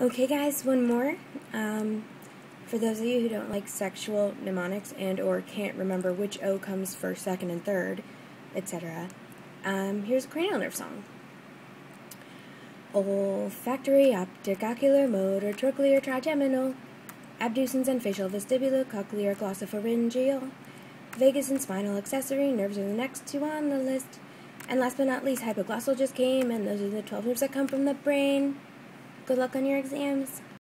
Okay guys, one more. For those of you who don't like sexual mnemonics and or can't remember which O comes first, second, and third, etc., here's a cranial nerve song. Olfactory, optic, ocular, motor, trochlear, trigeminal, abducens and facial, vestibular, cochlear, glossopharyngeal, vagus and spinal accessory nerves are the next two on the list. And last but not least, hypoglossal just came, and those are the 12 nerves that come from the brain. Good luck on your exams.